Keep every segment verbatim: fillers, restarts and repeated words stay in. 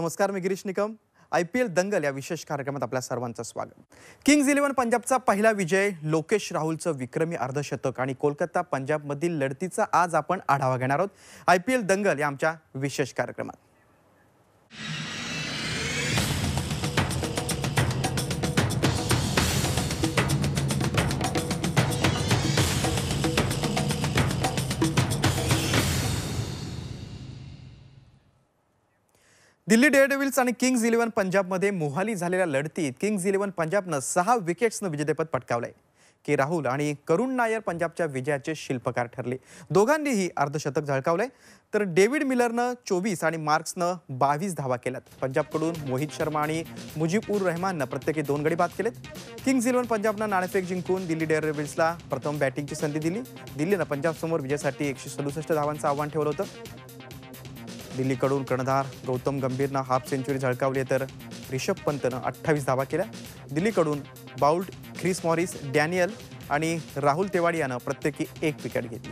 नमस्कार, मी Girish Nikam. I P L Dangal या विशेष कार्यक्रमात आपल्या सर्वांचं स्वागत. किंग्स इलेव्हन पंजाबचा पहिला विजय, लोकेश राहुलचं विक्रमी अर्धशतक आणि कोलकाता पंजाबमधील लढतीचा आज आपण आढावा घेणार आहोत आय पी एल दंगल या आमच्या विशेष कार्यक्रमात. दिल्ली डेअरडेव्हिल्स आणि किंग्स इलेव्हन पंजाबमध्ये मोहाली झालेल्या लढतीत किंग्स इलेव्हन पंजाबनं सहा विकेट्सनं विजेतेपद पटकावलंय. के राहुल आणि करुण नायर पंजाबच्या विजयाचे शिल्पकार ठरले. दोघांनीही अर्धशतक झळकावलंय, तर डेव्हिड मिलरनं चोवीस आणि मार्क्सनं बावीस धावा केल्यात. पंजाबकडून मोहित शर्मा आणि मुजीब उर रहमाननं प्रत्येकी दोन गडी बाद केलेत. किंग्स इलेव्हन पंजाबनं नाणेफेक जिंकून दिल्ली डेअरडेव्हिल्सला प्रथम बॅटिंगची संधी दिली. दिल्लीनं पंजाबसमोर विजयासाठी एकशे सदुसष्ट धावांचं आव्हान ठेवलं होतं. दिल्लीकडून कर्णधार गौतम गंभीरनं हाफ सेंचुरी झळकावली, तर रिषभ पंतनं अठ्ठावीस धावा केल्या. दिल्लीकडून बाउल्ट, ख्रिस मॉरिस, डॅनियल आणि राहुल तेवाडियानं प्रत्येकी एक विकेट घेतली.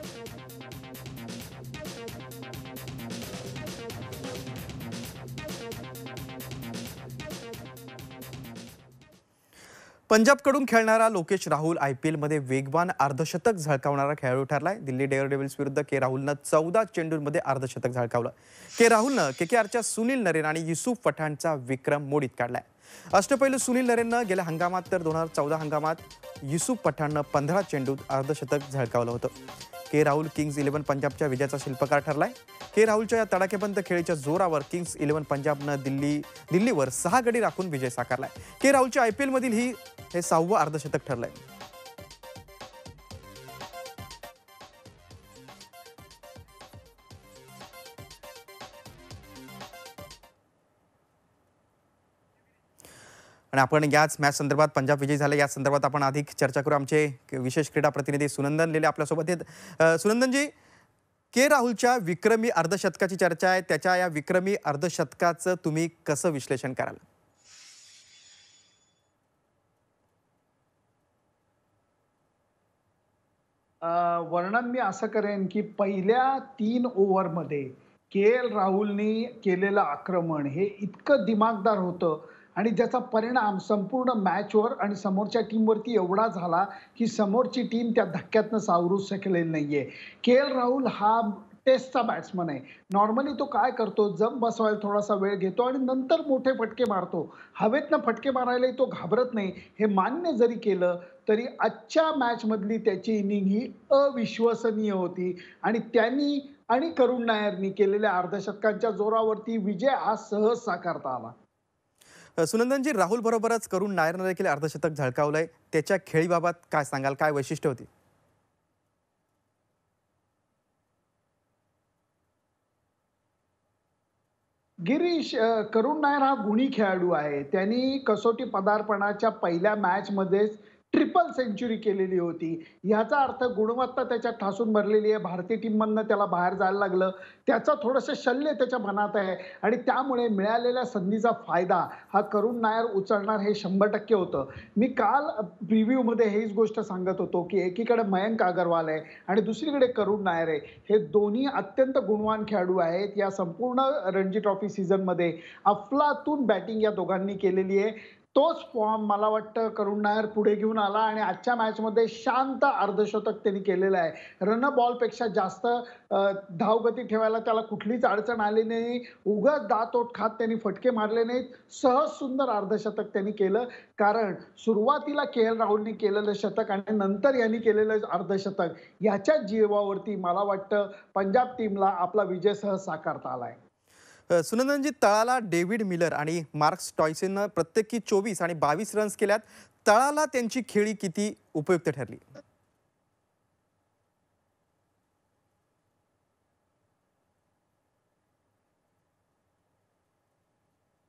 पंजाबकडून खेळणारा लोकेश राहुल आय पी एलमध्ये वेगवान अर्धशतक झळकावणारा खेळाडू ठरलाय. दिल्ली डेअरडेव्हिल्स विरुद्ध के राहुलनं चौदा चेंडूंमध्ये अर्धशतक झळकावलं. के राहुलनं के के आरच्या सुनील नरेन आणि युसुफ पठाणचा विक्रम मोडीत काढलाय. अष्टपैलू सुनील नरेननं गेल्या हंगामात तर दोन हजार चौदा हंगामात युसुफ पठाणनं पंधरा चेंडूत अर्धशतक झळकावलं होतं. के राहुल किंग्स इलेव्हन पंजाबच्या विजयाचा शिल्पकार ठरलाय. के राहुलच्या या तडाखेबंद खेळीच्या जोरावर किंग्स इलेव्हन पंजाबनं दिल्ली दिल्लीवर सहा गडी राखून विजय साकारलाय. के राहुलच्या आय पी एलमधील ही हे सहावं अर्धशतक ठरलंय. आणि आपण याच मॅच संदर्भात पंजाब विजयी झाले या संदर्भात आपण अधिक चर्चा करू. आमचे विशेष क्रीडा प्रतिनिधी सुनंदन लेले आपल्यासोबत आहेत. सुनंदनजी, के राहुलच्या विक्रमी अर्धशतकाची चर्चा आहे. त्याच्या या विक्रमी अर्धशतकाचं तुम्ही कसं विश्लेषण कराल? वर्णन मी असं करेन की पहिल्या तीन ओव्हरमध्ये के एल राहुलनी केलेलं आक्रमण हे इतकं दिमागदार होतं आणि ज्याचा परिणाम संपूर्ण मॅचवर आणि समोरच्या टीमवरती एवढा झाला की समोरची टीम त्या धक्क्यातनं सावरू शकलेली नाहीये. के एल राहुल हा टेस्टचा बॅट्समन आहे. नॉर्मली तो काय करतो, जम बसवायला थोडासा वेळ घेतो आणि नंतर मोठे फटके मारतो. हवेतनं फटके मारायलाही तो घाबरत नाही. हे मान्य जरी केलं तरी आजच्या मॅचमधली त्याची इनिंग ही अविश्वसनीय होती आणि त्यांनी आणि करुण नायरनी केलेल्या अर्धशतकांच्या जोरावरती विजय हा सहज साकारता आला. सुनंदनजी, राहुल बरोबरच करुण नायरनं देखील अर्धशतक झळकावलंय. त्याच्या खेळीबाबत काय सांगाल? काय वैशिष्ट्य होती? गिरीश, करुण नायर हा गुणी खेळाडू आहे. त्यांनी कसोटी पदार्पणाच्या पहिल्या मॅचमध्येच ट्रिपल सेंचुरी केलेली होती. ह्याचा अर्थ गुणवत्ता त्याच्यात ठासून भरलेली आहे. भारतीय टीममधनं त्याला बाहेर जायला लागलं, त्याचं थोडंसं शल्य त्याच्या मनात आहे आणि त्यामुळे मिळालेल्या संधीचा फायदा हा करुण नायर उचलणार हे शंभर टक्के होतं. मी काल प्रिव्ह्यूमध्ये हेच गोष्ट सांगत होतो की एकीकडे मयंक अग्रवाल आहे आणि दुसरीकडे करुण नायर आहे. हे दोन्ही अत्यंत गुणवान खेळाडू आहेत. या संपूर्ण रणजी ट्रॉफी सीझनमध्ये अफलातून बॅटिंग या दोघांनी केलेली आहे. तोच फॉर्म मला वाटतं करुण नायर पुढे घेऊन आला आणि आजच्या मॅचमध्ये शांत अर्धशतक त्यांनी केलेलं आहे. रन बॉलपेक्षा जास्त धावगती ठेवायला त्याला कुठलीच अडचण आली नाही. उगाच दातोट खात त्यांनी फटके मारले नाहीत. सहज सुंदर अर्धशतक त्यांनी केलं, कारण सुरुवातीला के एल राहुलनी केलेलं शतक आणि नंतर यांनी केलेलं अर्धशतक याच्या जीवावरती मला वाटतं पंजाब टीमला आपला विजय सहज साकारता आलाय. सुनंदनजी, तळाला डेव्हिड मिलर आणि मार्क्स टॉयसननं प्रत्येकी चोवीस आणि बावीस रन्स केल्यात. तळाला त्यांची खेळी किती उपयुक्त ठरली?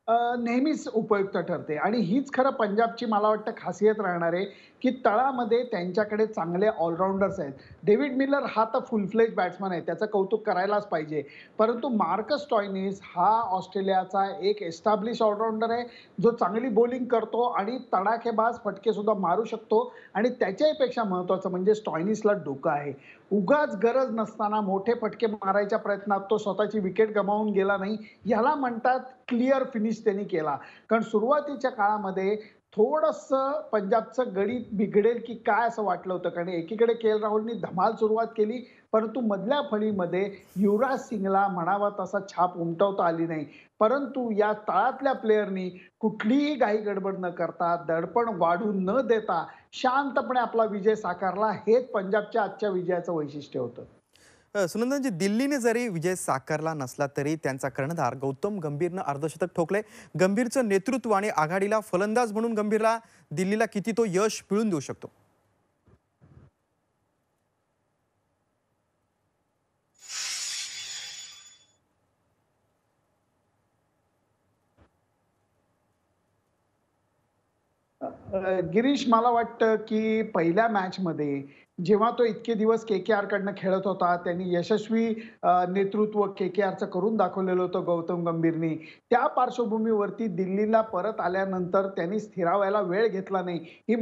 अ, नेहमीच उपयुक्त ठरते आणि हीच खरं पंजाबची मला वाटतं खासियत राहणार आहे, की तळामध्ये त्यांच्याकडे चांगले ऑलराउंडर्स आहेत. डेव्हिड मिलर हा तर फुल फ्लेज बॅट्समन आहे. त्याचं कौतुक करायलाच पाहिजे. परंतु मार्कस स्टॉयनिस हा ऑस्ट्रेलियाचा एक एस्टॅब्लिश ऑलराउंडर आहे, जो चांगली बॉलिंग करतो आणि तडाखेबाज फटकेसुद्धा मारू शकतो आणि त्याच्याहीपेक्षा महत्त्वाचं म्हणजे स्टॉयनिसला डोकं आहे. उगाच गरज नसताना मोठे फटके मारायच्या प्रयत्नात तो स्वतःची विकेट गमावून गेला नाही. याला म्हणतात क्लिअर फिनिश त्यांनी केला. कारण सुरुवातीच्या काळामध्ये थोडंसं पंजाबचं गणित बिघडेल की काय असं वाटलं होतं. कारण एकीकडे के एल राहुलनी धमाल सुरुवात केली, परंतु मधल्या फळीमध्ये युवराज सिंगला म्हणावा तसा छाप उमटवता आली नाही. परंतु या तळातल्या प्लेयरनी कुठलीही घाई गडबड न करता, दडपण वाढू न देता शांतपणे आपला विजय साकारला. हेच पंजाबच्या आजच्या विजयाचं वैशिष्ट्य होतं. अ, सुनंदाजी, दिल्लीने जरी विजय साकारला नसला तरी त्यांचा कर्णधार गौतम गंभीरनं अर्धशतक ठोकले. गंभीरचं नेतृत्व आणि आघाडीला फलंदाज म्हणून गंभीरला दिल्लीला किती तो यश मिळवून देऊ शकतो? अ, गिरीश मला वाटतं, की पहिल्या मॅचमध्ये जेव्हा तो इतके दिवस के-के-आरकडनं खेळत होता, त्यांनी यशस्वी अ, नेतृत्व के-के-आरचं करून दाखवलेलं होतं गौतम गंभीरनी. त्या पार्श्वभूमीवरती दिल्लीला परत आल्यानंतर त्यांनी स्थिरावायला वेळ घेतला नाही. ही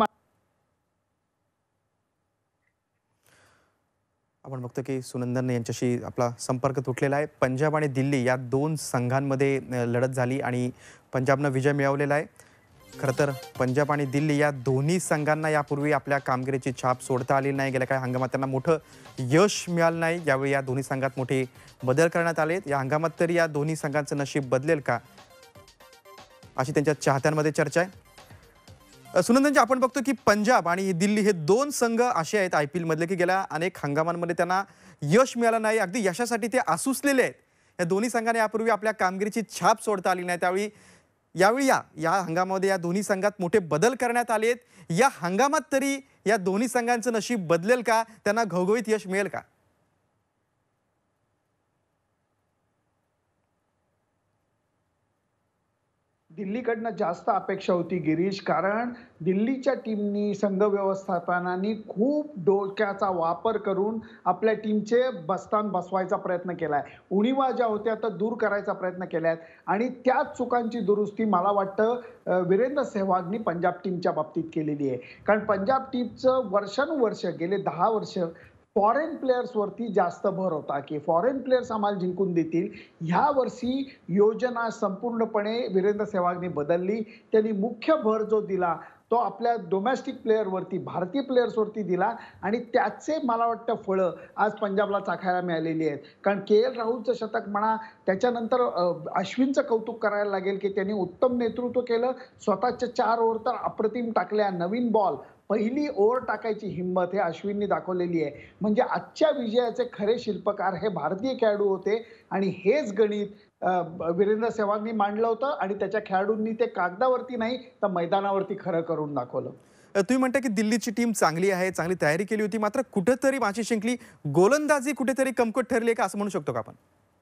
आपण बघतो की सुनंदन यांच्याशी आपला संपर्क तुटलेला आहे. पंजाब आणि दिल्ली या दोन संघांमध्ये अ, लढत झाली आणि पंजाबनं विजय मिळवलेला आहे. खरं तर पंजाब आणि दिल्ली या दोन्ही संघांना यापूर्वी आपल्या कामगिरीची छाप सोडता आली नाही. गेल्या काही हंगामात त्यांना मोठं यश मिळालं नाही. यावेळी या दोन्ही संघात मोठे बदल करण्यात आलेत. या हंगामात तरी या दोन्ही संघांचं नशीब बदलेल का, अशी त्यांच्या चाहत्यांमध्ये चर्चा आहे. अ, सुनंदनजी, आपण बघतो की पंजाब आणि दिल्ली हे दोन संघ असे आहेत आय पी एल मधले की गेल्या अनेक हंगामांमध्ये त्यांना यश मिळालं नाही. अगदी यशासाठी ते आसुसलेले आहेत. या दोन्ही संघांना यापूर्वी आपल्या कामगिरीची छाप सोडता आली नाही. त्यावेळी यावेळी या या हंगामामध्ये या दोन्ही संघात मोठे बदल करण्यात आले आहेत. या हंगामात तरी या दोन्ही संघांचं नशीब बदलेल का, त्यांना घवघवीत यश मिळेल का? दिल्लीकडनं जास्त अपेक्षा होती गिरीश. कारण दिल्लीच्या टीमनी, संघ व्यवस्थापनाने खूप डोक्याचा वापर करून आपल्या टीमचे बस्तान बसवायचा प्रयत्न केलाय. उणिवा ज्या होत्या त्या दूर करायचा प्रयत्न केल्यात आणि त्याच चुकांची दुरुस्ती मला वाटतं अ, वीरेंद्र सेहवागनी पंजाब टीमच्या बाबतीत केलेली आहे. कारण पंजाब टीमचं वर्षानुवर्ष गेले दहा वर्ष फॉरेन प्लेयर्सवरती जास्त भर होता, की फॉरेन प्लेयर्स आम्हाला जिंकून देतील. ह्या वर्षी योजना संपूर्णपणे वीरेंद्र सेहवागने बदलली. त्यांनी मुख्य भर जो दिला तो आपल्या डोमेस्टिक प्लेयरवरती, भारतीय प्लेयर्सवरती दिला आणि त्याचे मला वाटतं फळं आज पंजाबला चाखायला मिळालेली आहेत. कारण के एल राहुलचं शतक म्हणा, त्याच्यानंतर अ, अश्विनचं कौतुक करायला लागेल, की त्यांनी उत्तम नेतृत्व केलं. स्वतःच्या चार ओव्हर तर अप्रतिम टाकल्या. नवीन बॉल, पहिली ओव्हर टाकायची हिंमत हे अश्विननी दाखवलेली आहे. म्हणजे आजच्या विजयाचे खरे शिल्पकार हे भारतीय खेळाडू होते आणि हेच गणित अ, वीरेंद्र सेहवागनी मांडलं होतं आणि त्याच्या खेळाडूंनी ते कागदावरती नाही तर मैदानावरती खरं करून दाखवलं. अ, तुम्ही म्हणता की दिल्लीची टीम चांगली आहे, चांगली तयारी केली होती, मात्र कुठेतरी माची शिंकली, गोलंदाजी कुठेतरी कमकुवत ठरली आहे का, असं म्हणू शकतो का आपण?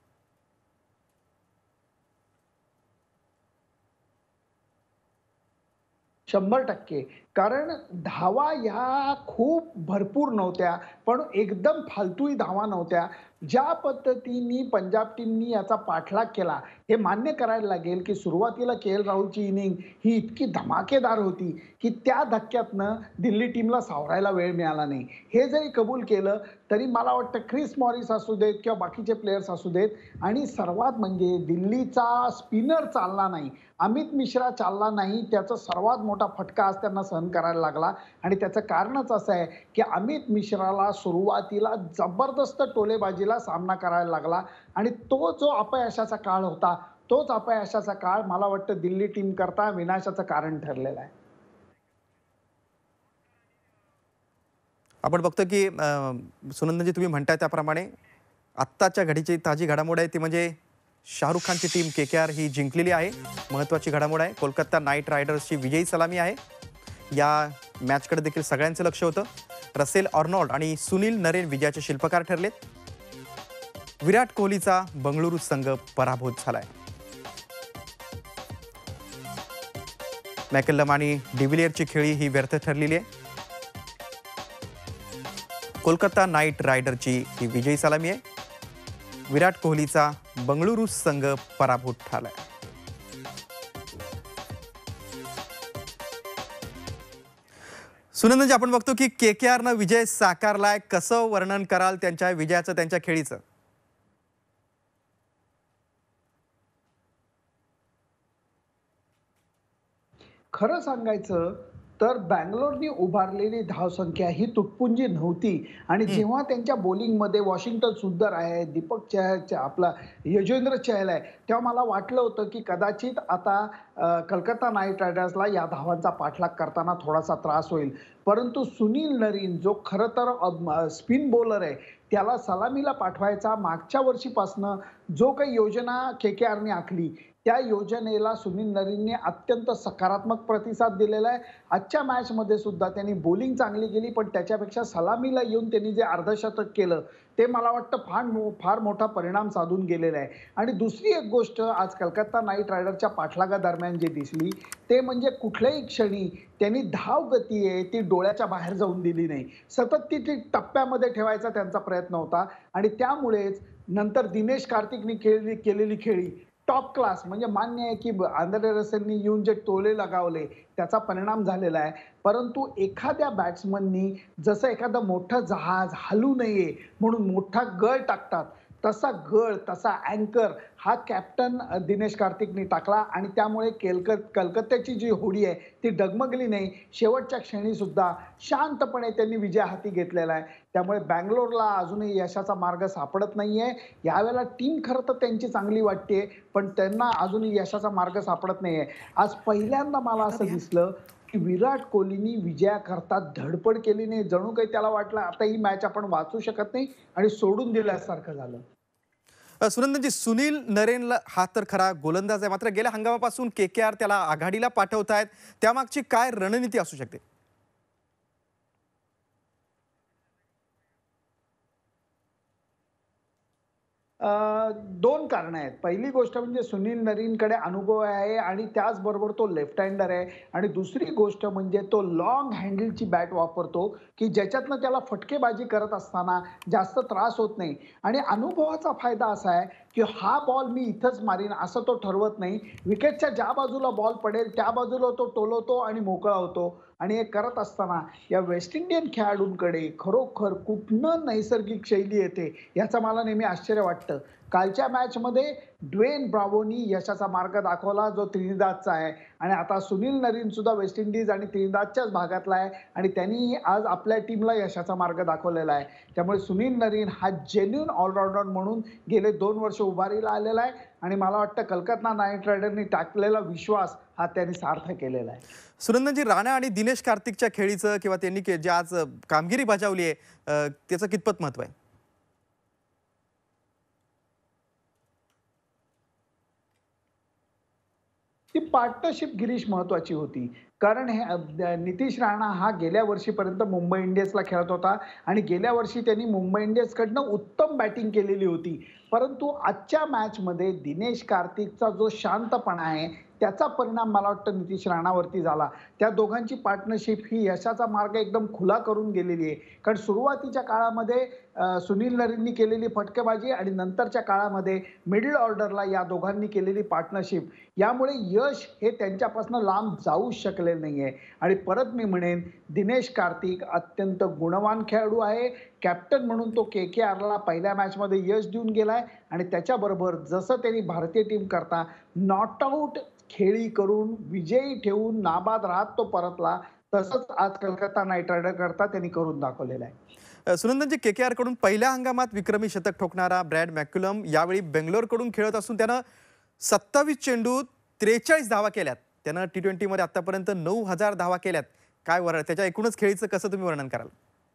शंभर टक्के कारण धावा ह्या खूप भरपूर नव्हत्या, पण एकदम फालतूही धावा नव्हत्या. ज्या पद्धतीने पंजाब टीमनी याचा पाठलाग केला, हे मान्य करायला लागेल, की सुरुवातीला के एल राहुलची इनिंग ही इतकी धमाकेदार होती, की त्या धक्क्यातनं दिल्ली टीमला सावरायला वेळ मिळाला नाही. हे जरी कबूल केलं, तरी मला वाटतं क्रिस मॉरिस असू देत किंवा बाकीचे प्लेयर्स असू देत आणि सर्वात म्हणजे दिल्लीचा स्पिनर चालला नाही, अमित मिश्रा चालला नाही, त्याचा सर्वात मोठा फटका आज त्यांना सहन करायला लागला आणि त्याचं कारणच असं आहे, की अमित मिश्राला सुरुवातीला जबरदस्त टोलेबाजीला सामना करायला लागला आणि तो जो अपयशाचा काळ होता, तोच अपयशाचा काळ मला वाटतं दिल्ली टीम करता विनाशाचं कारण ठरलेलं आहे. आपण बघतो की अ, सुनंदनजी, तुम्ही म्हणताय त्याप्रमाणे आत्ताच्या घडीची ताजी घडामोड आहे ती म्हणजे शाहरुख खानची टीम के के आर ही जिंकलेली आहे. महत्त्वाची घडामोड आहे. कोलकाता नाईट रायडर्सची विजयी सलामी आहे. या मॅचकडे देखील सगळ्यांचं लक्ष होतं. रसेल ऑर्नॉल्ड आणि सुनील नरेन विजयाचे शिल्पकार ठरलेत. विराट कोहलीचा बंगळुरू संघ पराभूत झालाय. मॅकलम आणि डिव्हिलियरची खेळी ही व्यर्थ ठरलेली आहे. कोलकाता नाईट रायडरची ही विजयी सलामी आहे. विराट कोहलीचा बंगळुरू संघ पराभूत झालाय. सुनंदजी, आपण बघतो की के के आर न विजय साकारलाय. कसं वर्णन कराल त्यांच्या विजयाचं, त्यांच्या खेळीचं? खरं सांगायचं तर बंगलोरनी उभारलेली धावसंख्या ही तुटपुंजी नव्हती आणि हं. जेव्हा त्यांच्या बॉलिंगमध्ये वॉशिंग्टन सुंदर आहे, दीपक चहर आपला यजुवेंद्र चहल आहे, तेव्हा मला वाटलं होतं की कदाचित आता अ, कलकत्ता नाईट रायडर्सला या धावांचा पाठलाग करताना थोडासा त्रास होईल. परंतु सुनील नरीन जो खरं तर स्पिन बॉलर आहे, त्याला सलामीला पाठवायचा मागच्या वर्षीपासनं जो काही योजना के के आरने आखली, त्या योजनेला सुनील नरीनने अत्यंत सकारात्मक प्रतिसाद दिलेला आहे. आजच्या मॅचमध्ये सुद्धा त्यांनी बॉलिंग चांगली केली, पण त्याच्यापेक्षा सलामीला येऊन त्यांनी जे अर्धशतक केलं, ते मला वाटतं फार मो फार मोठा परिणाम साधून गेलेला आहे. आणि दुसरी एक गोष्ट आज कलकत्ता नाईट रायडरच्या पाठलागादरम्यान जी दिसली, ते म्हणजे कुठल्याही क्षणी त्यांनी धाव गती आहे ती डोळ्याच्या बाहेर जाऊन दिली नाही. सतत ती ती टप्प्यामध्ये ठेवायचा त्यांचा प्रयत्न होता आणि त्यामुळेच नंतर दिनेश कार्तिकने केलेली केलेली खेळी टॉप क्लास, म्हणजे मान्य आहे की आंद्रे रसेलनी येऊन जे टोले लगावले त्याचा परिणाम झालेला आहे. परंतु एखाद्या बॅट्समननी जसं एखादं मोठं जहाज हलू नये म्हणून मोठा गळ टाकतात, तसा गळ, तसा अँकर हा कॅप्टन दिनेश कार्तिकने टाकला आणि त्यामुळे केलकत कलकत्त्याची जी होडी आहे ती डगमगली नाही. शेवटच्या क्षणी सुद्धा शांतपणे त्यांनी विजय हाती घेतलेला आहे. त्यामुळे बंगलोरला अजूनही यशाचा मार्ग सापडत नाहीये. यावेळेला टीम खरं तर त्यांची चांगली वाटते, पण त्यांना अजूनही यशाचा मार्ग सापडत नाहीये. आज पहिल्यांदा मला असं दिसलं की विराट कोहलीनी विजयाकरता धडपड केली नाही. जणू काही त्याला वाटलं आता ही मॅच आपण वाचू शकत नाही आणि सोडून दिल्यासारखं झालं. अ, सुनंदजी, सुनील नरेनला हा तर खरा गोलंदाज आहे, मात्र गेल्या हंगामापासून के के आर त्याला आघाडीला पाठवतायत. त्यामागची काय रणनीती असू शकते? अ, दोन कारणं आहेत. पहिली गोष्ट म्हणजे सुनील नरीनकडे अनुभव आहे आणि त्याचबरोबर तो लेफ्ट हँडर आहे आणि दुसरी गोष्ट म्हणजे तो लाँग हँडलची बॅट वापरतो, की ज्याच्यातनं त्याला फटकेबाजी करत असताना जास्त त्रास होत नाही. आणि अनुभवाचा फायदा असा आहे, की हा बॉल मी इथंच मारीन असं तो ठरवत नाही. विकेटच्या ज्या बाजूला बॉल पडेल त्या बाजूला तो टोलवतो आणि मोकळा होतो. आणि हे करत असताना या वेस्ट इंडियन खेळाडूंकडे खरोखर कुठनं नैसर्गिक शैली येते याचं मला नेहमी आश्चर्य वाटतं. कालच्या मॅचमध्ये ड्वेन ब्राव्होनी यशाचा मार्ग दाखवला जो त्रिनिदादचा आहे आणि आता सुनील नरीन सुद्धा वेस्ट इंडिज आणि त्रिनिदादच्याच भागातला आहे आणि त्यांनी आज आपल्या टीमला यशाचा मार्ग दाखवलेला आहे. त्यामुळे सुनील नरीन हा जेन्युइन ऑलराऊंडर म्हणून गेले दोन वर्ष उभारीला आलेला आहे आणि मला वाटतं कलकत्ता नाईट रायडरनी टाकलेला विश्वास हा त्यांनी सार्थ केलेला आहे. सुनंदजी, राणा आणि दिनेश कार्तिकच्या खेळीचं किंवा त्यांनी के- जे आज अ, कामगिरी बजावली आहे, अ, त्याचं कितपत महत्व आहे? ती पार्टनरशिप गिरीश महत्वाची होती. कारण हे अ, द नितीश राणा हा गेल्या वर्षीपर्यंत मुंबई इंडियन्सला खेळत होता आणि गेल्या वर्षी त्यांनी मुंबई इंडियन्सकडनं उत्तम बॅटिंग केलेली होती. परंतु आजच्या मॅचमध्ये दिनेश कार्तिकचा जो शांतपणा आहे, त्याचा परिणाम मला वाटतं नितीश राणावरती झाला. त्या दोघांची पार्टनरशिप ही यशाचा मार्ग एकदम खुला करून गेलेली आहे. कारण सुरुवातीच्या काळामध्ये अ, सुनील नरीननी केलेली फटकेबाजी आणि नंतरच्या काळामध्ये मिडल ऑर्डरला या दोघांनी केलेली पार्टनरशिप यामुळे यश हे त्यांच्यापासून लांब जाऊच शकलेलं नाहीये. आणि परत मी म्हणेन दिनेश कार्तिक अत्यंत गुणवान खेळाडू आहे. कॅप्टन म्हणून तो के के आरला पहिल्या मॅचमध्ये यश देऊन गेलाय आणि त्याच्याबरोबर जसं त्यांनी भारतीय टीम करता नॉट आउट खेळी करून विजयी ठेवून नाबाद राहत तो परतला, तसंच आज कलकत्ता नाईट रायडर करता त्यांनी करून दाखवलेलं आहे. अ, सुनंदनजी, के के आरकडून पहिल्या हंगामात विक्रमी शतक ठोकणारा ब्रॅड मॅक्युलम यावेळी बेंगलोरकडून खेळत असून त्यानं सत्तावीस चेंडूत त्रेचाळीस धावा केल्यात. त्यानं टी ट्वेंटीमध्ये आतापर्यंत नऊ हजार धावा केल्यात. काय वर त्याच्या एकूणच खेळीचं कसं तुम्ही वर्णन कराल?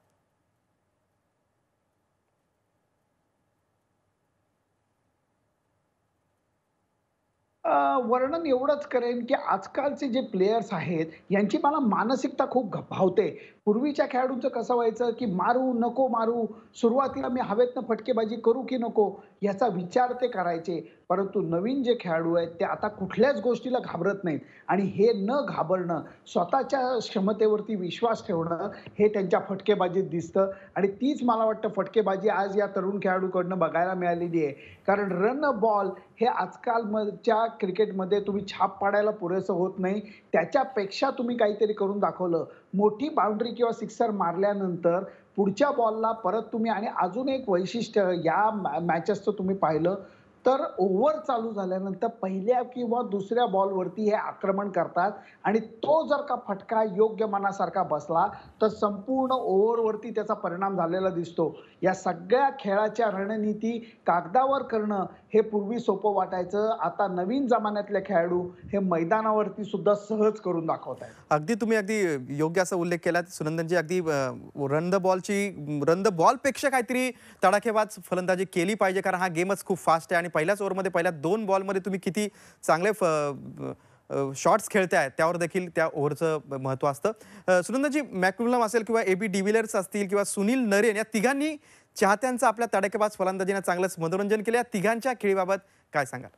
अ, वर्णन एवढंच करेन, की आजकालचे जे प्लेयर्स आहेत, यांची मला मानसिकता खूप घ भावते. पूर्वीच्या खेळाडूंचं कसं व्हायचं, की मारू, नको मारू, सुरुवातीला मी हवेतनं फटकेबाजी करू की नको, याचा विचार ते करायचे. परंतु नवीन जे खेळाडू आहेत, ते आता कुठल्याच गोष्टीला घाबरत नाहीत आणि हे न घाबरणं, स्वतःच्या क्षमतेवरती विश्वास ठेवणं, हे त्यांच्या फटकेबाजीत दिसतं आणि तीच मला वाटतं फटकेबाजी आज या तरुण खेळाडूकडनं बघायला मिळालेली आहे. कारण रन अ बॉल हे आजकालच्या क्रिकेटमध्ये तुम्ही छाप पाडायला पुरेसं होत नाही. त्याच्यापेक्षा तुम्ही काहीतरी करून दाखवलं. मोठी बाउंडरी किंवा सिक्सर मारल्यानंतर पुढच्या बॉलला परत तुम्ही आणि अजून एक वैशिष्ट्य या मॅ मॅचेसचं तुम्ही पाहिलं, तर ओव्हर चालू झाल्यानंतर पहिल्या किंवा दुसऱ्या बॉलवरती हे आक्रमण करतात आणि तो जर का फटका योग्य मनासारखा बसला, तर संपूर्ण ओव्हरवरती त्याचा परिणाम झालेला दिसतो. या सगळ्या खेळाच्या रणनीती कागदावर करणं हे पूर्वी सोपं वाटायचं. आता नवीन जमान्यातले खेळाडू हे मैदानावरती सुद्धा सहज करून दाखवतायत. अगदी तुम्ही अगदी योग्य असा उल्लेख केला सुनंदनजी. अगदी रन द बॉलची रन द बॉलपेक्षा काहीतरी तडाखेबाज फलंदाजी केली पाहिजे, कारण हा गेमच खूप फास्ट आहे आणि पहिल्याच ओव्हरमध्ये पहिल्या दोन बॉलमध्ये तुम्ही किती चांगले शॉट्स खेळताय त्यावर देखील त्या ओव्हरचं महत्त्व असतं. अ, सुनंदनजी, मॅक्युलम असेल किंवा ए बी डिव्हिलियर्स असतील किंवा सुनील नरेन, या तिघांनी चाहत्यांचं आपल्या तडाखेबाज फलंदाजीनं चांगलंच मनोरंजन केलं. या तिघांच्या खेळीबाबत काय सांगाल?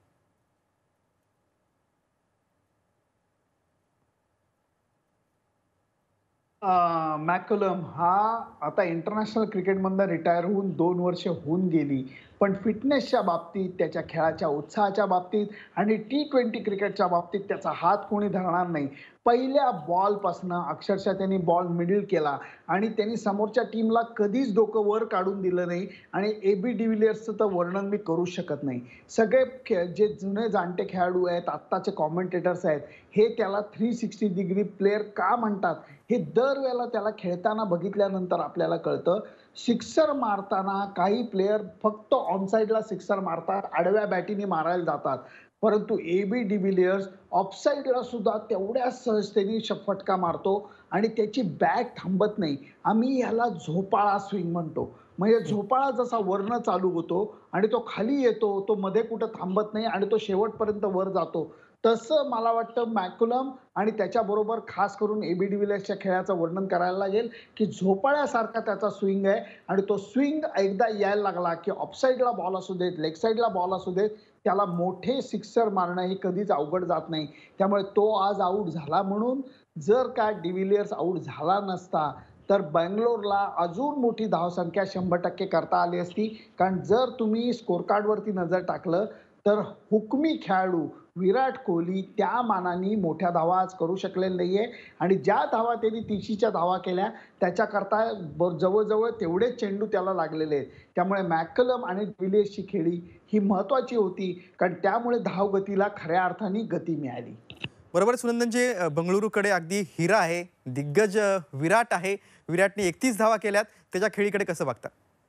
अ, मॅकलम हा आता इंटरनॅशनल क्रिकेटमधनं रिटायर होऊन दोन वर्ष होऊन गेली. पण फिटनेसच्या बाबतीत, त्याच्या खेळाच्या उत्साहाच्या बाबतीत आणि टी ट्वेंटी क्रिकेटच्या बाबतीत त्याचा हात कोणी धरणार नाही. पहिल्या बॉलपासनं अक्षरशः त्यांनी बॉल मिडल केला आणि त्यांनी समोरच्या टीमला कधीच डोकं वर काढून दिलं नाही आणि ए-बी डिव्हिलियर्सचं तर वर्णन मी करू शकत नाही. सगळे खे जे जुने जाणते खेळाडू आहेत, आत्ताचे कॉमेंटेटर्स आहेत, हे त्याला थ्री सिक्स्टी डिग्री प्लेयर का म्हणतात? हे दरवेळेला त्याला खेळताना बघितल्यानंतर आपल्याला कळतं. सिक्सर मारताना काही प्लेयर फक्त ऑनसाइडला सिक्सर मारतात, आडव्या बॅटीने मारायला जातात. परंतु ए-बी डिव्हिलियर्स ऑफसाइडला सुद्धा तेवढ्या सहजतेने श फटका मारतो आणि त्याची बॅट थांबत नाही. आम्ही ह्याला झोपाळा स्विंग म्हणतो. म्हणजे झोपाळा जसा वरनं चालू होतो आणि तो खाली येतो, तो मध्ये कुठं थांबत नाही आणि तो शेवटपर्यंत वर जातो. तसं मला वाटतं मॅक्युलम आणि त्याच्याबरोबर खास करून ए-बी डिव्हिलियर्सच्या खेळाचं वर्णन करायला लागेल, की झोपाळ्यासारखा त्याचा स्विंग आहे आणि तो स्विंग एकदा यायला लागला, की ऑफ साइडला बॉल असू देत, लेग साइडला बॉल असू देत, त्याला मोठे सिक्सर मारणं हे कधीच अवघड जात नाही. त्यामुळे तो आज आउट झाला म्हणून जर का डिव्हिलियर्स आउट झाला नसता, तर बंगलोरला अजून मोठी धावसंख्या शंभर टक्के करता आली असती. कारण जर तुम्ही स्कोर कार्डवरती नजर टाकलं, तर हुकमी खेळाडू विराट कोहली त्या मानाने मोठ्या धावा आज करू शकलेला नाहीये आणि ज्या धावा त्यांनी तिशीच्या धावा केल्या त्याच्याकरता ब जवळ-जवळ तेवढेच चेंडू त्याला लागलेले आहेत. त्यामुळे मॅकलम आणि डिव्हिलियर्सची खेळी ही महत्त्वाची होती, कारण त्यामुळे धावगतीला खऱ्या अर्थाने गती मिळाली. बरोबर सुनंदनजी, अ, बंगळुरूकडे अगदी हिरा आहे, दिग्गज अ, विराट आहे. विराटने एकतीस धावा केल्यात. त्याच्या खेळीकडे कसं बघता?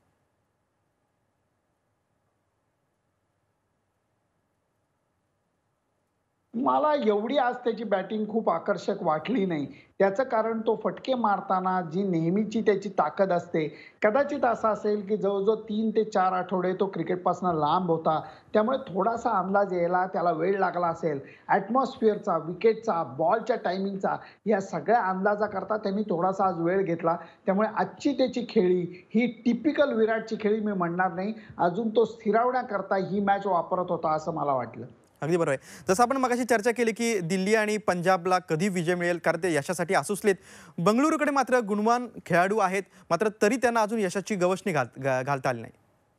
मला एवढी आज त्याची बॅटिंग खूप आकर्षक वाटली नाही. त्याचं कारण तो फटके मारताना जी नेहमीची त्याची ताकद असते, कदाचित असं असेल की जवळ-जवळ तीन ते चार आठवडे तो क्रिकेटपासून लांब होता. त्यामुळे थोडासा अंदाज यायला त्याला वेळ लागला असेल. ॲटमॉस्फिअरचा, विकेटचा, बॉलच्या टायमिंगचा या सगळ्या अंदाजाकरता त्यांनी थोडासा आज वेळ घेतला. त्यामुळे आजची त्याची खेळी ही टिपिकल विराटची खेळी मी म्हणणार नाही. अजून तो स्थिरावण्याकरता ही मॅच वापरत होता असं मला वाटलं. अगदी बरोबर आहे. जसं आपण मगाशी चर्चा केली, की दिल्ली आणि पंजाबला कधी विजय मिळेल, कारण ते यशासाठी आसुसलेत. बंगळुरूकडे मात्र गुणवान खेळाडू आहेत, मात्र तरी त्यांना अजून यशाची गवसणी घाल घा घालता आली नाही.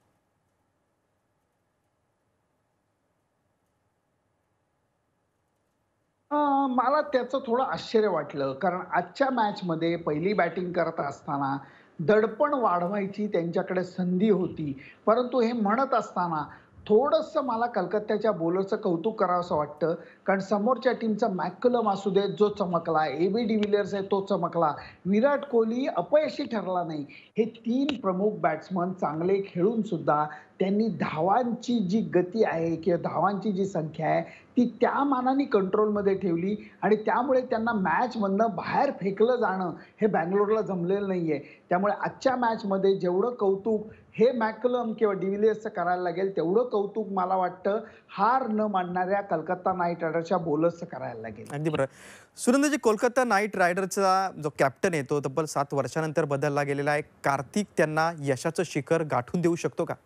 अ, मला त्याचं थोडं आश्चर्य वाटलं. कारण आजच्या मॅचमध्ये पहिली बॅटिंग करत असताना दडपण वाढवायची त्यांच्याकडे संधी होती. परंतु हे म्हणत असताना थोडंसं मला कलकत्त्याच्या बॉलरचं कौतुक करावसं वाटतं. कारण समोरच्या टीमचा मॅकलम असू देत, जो चमकला. ए-बी डिव्हिलियर्स आहे, तो चमकला. विराट कोहली अपयशी ठरला नाही. हे तीन प्रमुख बॅट्समन चांगले खेळून सुद्धा त्यांनी धावांची जी गती आहे किंवा धावांची जी संख्या आहे ती त्या मानाने कंट्रोलमध्ये ठेवली आणि त्यामुळे त्यांना मॅचमधनं बाहेर फेकलं जाणं हे बंगलोरला जमलेलं नाहीये. त्यामुळे आजच्या मॅचमध्ये जेवढं कौतुक हे मॅकलम किंवा डिव्हिलियर्सचं करायला लागेल, तेवढं कौतुक मला वाटतं हार न मानणाऱ्या कोलकाता नाईट रायडर्सच्या बॉलर्सचं करायला लागेल. अगदी बरोबर. सुरेंद्रजी, कोलकाता नाईट रायडर्सचा जो कॅप्टन आहे तो तब्बल सात वर्षानंतर बदलला गेलेला आहे. कार्तिक त्यांना यशाचं शिखर गाठून देऊ शकतो का?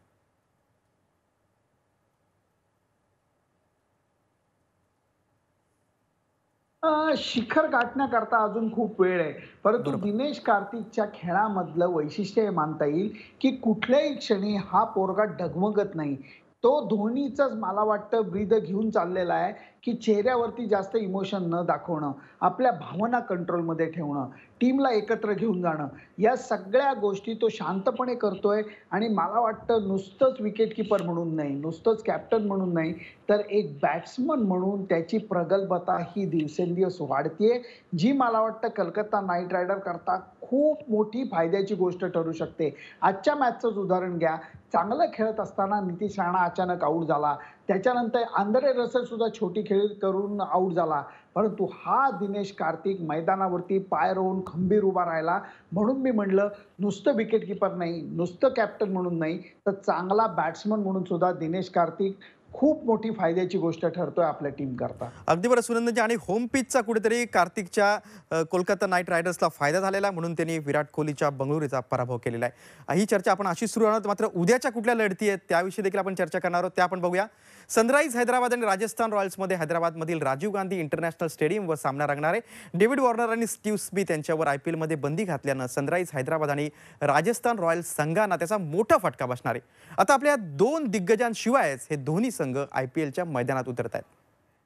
अ, शिखर गाठण्याकरता अजून खूप वेळ आहे. परंतु बरोबर. दिनेश कार्तिकच्या खेळामधलं वैशिष्ट्य हे मानता येईल, की कुठल्याही क्षणी हा पोरगा डगमगत नाही. तो धोनीचंच मला वाटतं ब्रीद घेऊन चाललेला आहे, की चेहऱ्यावरती जास्त इमोशन न दाखवणं, आपल्या भावना कंट्रोलमध्ये ठेवणं, टीमला एकत्र घेऊन जाणं. या सगळ्या गोष्टी तो शांतपणे करतोय आणि मला वाटतं नुसतंच विकेटकीपर म्हणून नाही, नुसतंच कॅप्टन म्हणून नाही, तर एक बॅट्समन म्हणून त्याची प्रगल्भता ही दिवसेंदिवस वाढतीये, जी मला वाटतं कलकत्ता नाईट रायडर करता खूप मोठी फायद्याची गोष्ट ठरू शकते. आजच्या मॅचचंच उदाहरण घ्या. चांगलं खेळत असताना नितीश राणा अचानक आउट झाला. त्याच्यानंतर आंद्रे रसेल सुद्धा छोटी खेळी करून आउट झाला. परंतु हा दिनेश कार्तिक मैदानावरती पाय रोवून खंबीर उभा राहिला. म्हणून मी म्हटलं नुसतं विकेटकीपर नाही, नुसतं कॅप्टन म्हणून नाही, तर चांगला बॅट्समन म्हणून सुद्धा दिनेश कार्तिक खूप मोठी फायद्याची गोष्ट ठरतोय आपल्या टीम करता. अगदी बरं सुरेंद्रजी, आणि होम पिचचा कुठेतरी कार्तिकच्या अ, कोलकाता नाईट रायडर्सला फायदा झालेला आहे, म्हणून त्यांनी विराट कोहलीच्या बंगळुरूचा पराभव केलेला आहे. ही चर्चा आपण अशीच सुरू राहणार. मात्र उद्याच्या कुठल्या लढती आहेत त्याविषयी देखील आपण चर्चा करणार आहोत. त्या आपण बघूया. सनराईज हैदराबाद आणि राजस्थान रॉयल्समध्ये हैदराबादमधील राजीव गांधी इंटरनॅशनल स्टेडियमवर सामना रंगणार आहे. डेव्हिड वॉर्नर आणि स्टीव्ह स्मिथ यांच्यावर आयपीएलमध्ये बंदी घातल्यानं सनराईज हैदराबाद आणि राजस्थान रॉयल्स संघांना त्याचा मोठा फटका बसणार आहे. आता आपल्या दोन दिग्गजांशिवायच हे दोन्ही संघ आयपीएलच्या मैदानात उतरत आहेत.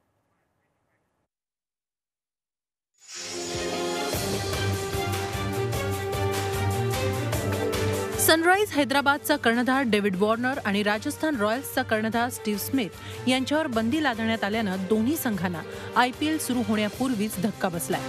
सनराईज हैदराबादचा कर्णधार डेव्हिड वॉर्नर आणि राजस्थान रॉयल्सचा कर्णधार स्टीव्ह स्मिथ यांच्यावर बंदी लादण्यात आल्यानं दोन्ही संघांना आयपीएल सुरू होण्यापूर्वीच धक्का बसलाय.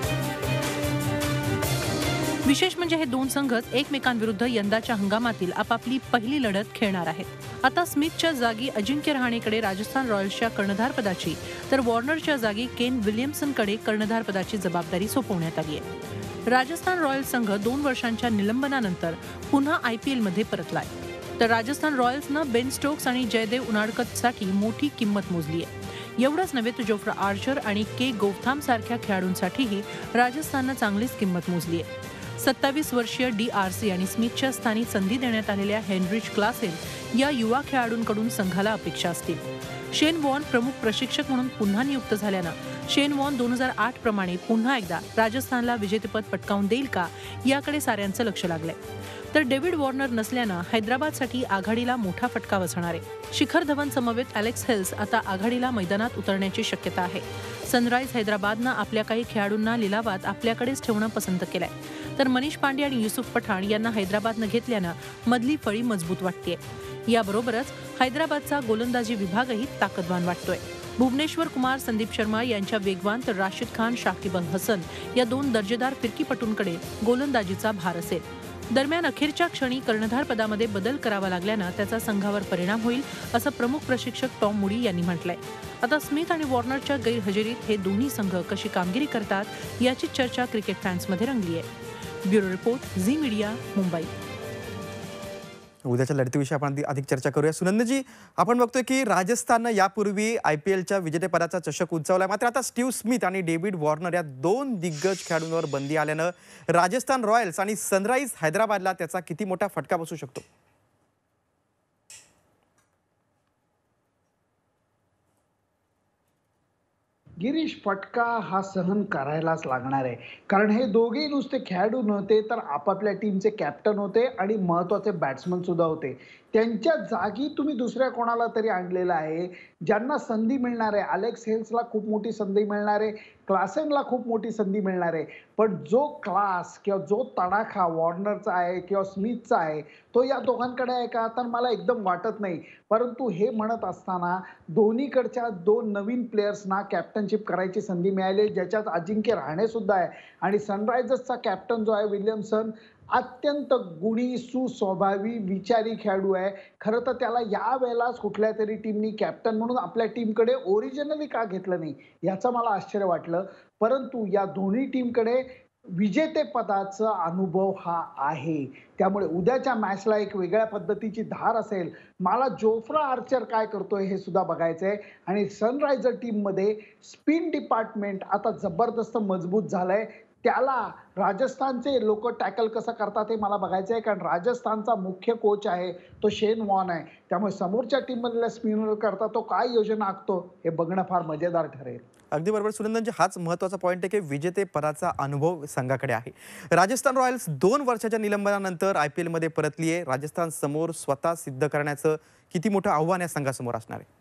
विशेष म्हणजे हे दोन संघच एकमेकांविरुद्ध यंदाच्या हंगामातील आपापली पहिली लढत खेळणार आहेत. आता स्मिथच्या जागी अजिंक्य रहाणेकडे राजस्थान रॉयल्सच्या कर्णधारपदाची तर वॉर्नरच्या जागी केन विल्यमसनकडे कर्णधारपदाची जबाबदारी सोपवण्यात आली आहे. राजस्थान रॉयल्स संघ दोन वर्षांच्या निलंबनानंतर पुन्हा आयपीएलमध्ये परतलाय. तर राजस्थान रॉयल्सनं बेन स्टोक्स आणि जयदेव उनाडकतसाठी मोठी किंमत मोजली आहे. एवढंच नव्हे तर जोफ्रा आर्चर आणि के गोवथाम सारख्या खेळाडूंसाठीही राजस्थाननं चांगलीच किंमत मोजली आहे. सत्तावीस वर्षीय डी आर सी आणि स्मिथच्या स्थानी संधी देण्यात आलेल्या हेनरिच क्लासेन या युवा खेळाडूंकडून संघाला अपेक्षा असतील. शेन वॉन प्रमुख प्रशिक्षक म्हणून पुन्हा नियुक्त झाल्यानं शेन वॉन दोन हजार आठ प्रमाणे पुन्हा एकदा राजस्थानला विजेतेपद पटकावून देईल का याकडे साऱ्यांचं लक्ष लागलंय. तर डेव्हिड वॉर्नर नसल्यानं हैदराबादसाठी आघाडीला मोठा फटका बसणार आहे. शिखर धवन समवेत अलेक्स हेल्स आता आघाडीला मैदानात उतरण्याची शक्यता आहे. सनराईज हैदराबादनं आपल्या काही खेळाडूंना लिलावात आपल्याकडेच ठेवणं पसंत केलंय. तर मनीष पांडे आणि युसुफ पठाण यांना हैदराबादनं घेतल्यानं मधली फळी मजबूत वाटतेय. याबरोबरच हैदराबादचा गोलंदाजी विभागही ताकदवान वाटतोय. भुवनेश्वर कुमार, संदीप शर्मा यांच्या वेगवान तर राशिद खान, शाकिब अल हसन या दोन दर्जेदार फिरकीपटूंकडे गोलंदाजीचा भार असेल. दरम्यान अखेरच्या क्षणी कर्णधारपदामध्ये बदल करावा लागल्यानं त्याचा संघावर परिणाम होईल असं प्रमुख प्रशिक्षक टॉम मुडी यांनी म्हटलंय. आता स्मिथ आणि वॉर्नरच्या गैरहजेरीत हे दोन्ही संघ कशी कामगिरी करतात याची चर्चा क्रिकेट फॅन्समध्ये रंगली आहे. Bureau report, Zee media, Mumbai. उद्याच्या लढतीविषयी आपण अधिक चर्चा करूया. सुनंदजी, आपण बघतोय की राजस्थाननं यापूर्वी आयपीएलच्या विजेतेपदाचा चषक उंचावलाय. मात्र आता स्टीव्ह स्मिथ आणि डेव्हिड वॉर्नर या दोन दिग्गज खेळाडूंवर बंदी आल्यानं राजस्थान रॉयल्स आणि सनराईज हैदराबादला त्याचा किती मोठा फटका बसू शकतो? गिरीश, फटका हा सहन करायलाच लागणार आहे. कारण हे दोघेही नुसते खेळाडू नव्हते, तर आपापल्या टीमचे कॅप्टन होते आणि महत्त्वाचे बॅट्समन सुद्धा होते. त्यांच्या जागी तुम्ही दुसऱ्या कोणाला तरी आणलेलं आहे, ज्यांना संधी मिळणार आहे. अलेक्स हेल्सला खूप मोठी संधी मिळणार आहे, क्लासेनला खूप मोठी संधी मिळणार आहे. पण जो क्लास किंवा जो तडाखा वॉर्नरचा आहे किंवा स्मिथचा आहे, तो या दोघांकडे आहे का? तर मला एकदम वाटत नाही. परंतु हे म्हणत असताना दोन्हीकडच्या दोन नवीन प्लेयर्सना कॅप्टनशिप करायची संधी मिळाली, ज्याच्यात अजिंक्य रहाणे सुद्धा आहे. आणि सनरायझर्सचा कॅप्टन जो आहे विल्यमसन, अत्यंत गुणी, सुस्वभावी, विचारी खेळाडू आहे. खरं तर त्याला या वेळेलाच कुठल्या तरी टीमनी कॅप्टन म्हणून आपल्या टीमकडे ओरिजिनली का घेतलं नाही, याचं मला आश्चर्य वाटलं. परंतु या दोन्ही टीमकडे विजेतेपदाचा अनुभव हा आहे. त्यामुळे उद्याच्या मॅचला एक वेगळ्या पद्धतीची धार असेल. मला जोफ्रा आर्चर काय करतोय हे सुद्धा बघायचंय आणि सनरायझर टीममध्ये स्पिन डिपार्टमेंट आता जबरदस्त मजबूत झालंय. त्याला राजस्थानचे लोक टॅकल कसं करतात हे मला बघायचं आहे, कारण राजस्थानचा मुख्य कोच आहे तो शेन वॉन आहे. त्यामुळे समोरच्या टीममधल्या स्पिनर करता तो काय योजना आखतो हे बघणं फार मजेदार ठरेल. अगदी बरोबर सुनंदनजी, हाच महत्त्वाचा पॉईंट आहे की विजेतेपदाचा अनुभव संघाकडे आहे. राजस्थान रॉयल्स दोन वर्षाच्या निलंबनानंतर आय पी एलमध्ये परतली आहे. राजस्थान समोर स्वतः सिद्ध करण्याचं किती मोठं आव्हान या संघासमोर असणार आहे?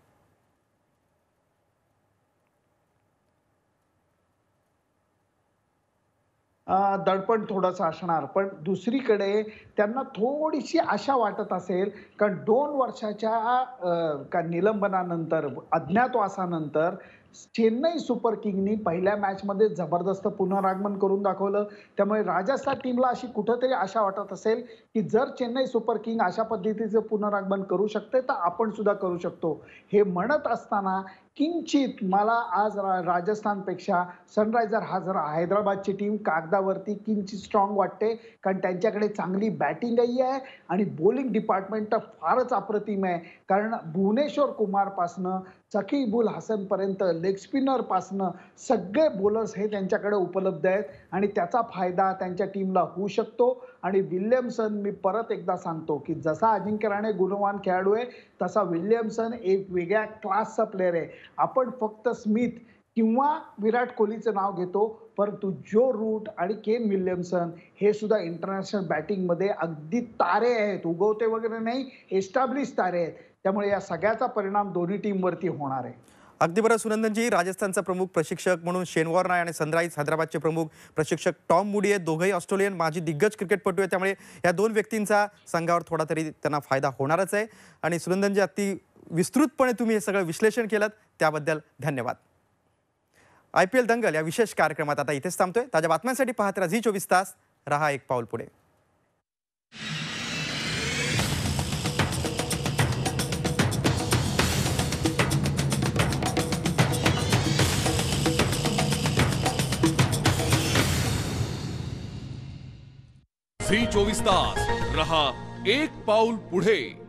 अ, दडपण थोडंसं असणार. पण दुसरीकडे त्यांना थोडीशी आशा वाटत असेल, कारण दोन वर्षाच्या अ, का निलंबनानंतर, अज्ञातवासानंतर चेन्नई सुपर किंगनी पहिल्या मॅचमध्ये जबरदस्त पुनरागमन करून दाखवलं. त्यामुळे राजस्थान टीमला अशी कुठेतरी आशा वाटत असेल, की जर चेन्नई सुपर किंग अशा पद्धतीचं पुनरागमन करू शकते, तर आपण सुद्धा करू शकतो. हे म्हणत असताना किंचित मला आज रा राजस्थानपेक्षा सनरायझर हा जरा हैदराबादची टीम कागदावरती किंचित स्ट्रॉंग वाटते, कारण त्यांच्याकडे चांगली बॅटिंगही आहे आणि बॉलिंग डिपार्टमेंट तर फारच अप्रतिम आहे. कारण भुवनेश्वर कुमारपासनं सकीबुल हसनपर्यंत, लेग स्पिनरपासनं सगळे बॉलर्स हे त्यांच्याकडे उपलब्ध आहेत आणि त्याचा फायदा त्यांच्या टीमला होऊ शकतो. आणि विल्यमसन, मी परत एकदा सांगतो की जसा अजिंक्य रहाणे गुणवान खेळाडू आहे, तसा विल्यमसन एक वेगळ्या क्लासचा प्लेअर आहे. आपण फक्त स्मिथ किंवा विराट कोहलीचं नाव घेतो, परंतु जो रूट आणि केन विल्यमसन हे सुद्धा इंटरनॅशनल बॅटिंगमध्ये अगदी तारे आहेत. उगवते वगैरे नाही, एस्टॅब्लिश तारे आहेत. त्यामुळे या सगळ्याचा परिणाम दोन्ही टीमवरती होणार आहे. अगदी बरं सुनंदनजी, राजस्थानचा प्रमुख प्रशिक्षक म्हणून शेन वॉर्न आहे आणि सनराईज हैदराबादचे प्रमुख प्रशिक्षक टॉम मूडी आहेत. दोघंही ऑस्ट्रेलियन माजी दिग्गज क्रिकेटपटू आहेत. त्यामुळे या दोन व्यक्तींचा संघावर थोडा तरी त्यांना फायदा होणारच आहे. आणि सुनंदनजी, अति विस्तृतपणे तुम्ही हे सगळं विश्लेषण केलं, त्याबद्दल धन्यवाद. आय पी एल दंगल या विशेष कार्यक्रमात आता इथेच थांबतोय. ताज्या बातम्यांसाठी पाहत राहा झी चोवीस तास. रहा एक पाऊल पुढे. झी चोवीस तास रहा एक पाऊल पुढे.